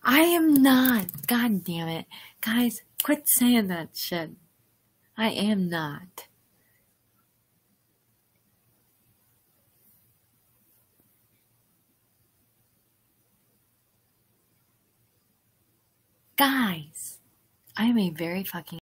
I am not. God damn it. Guys, quit saying that shit. I am not. Guys, I am a very fucking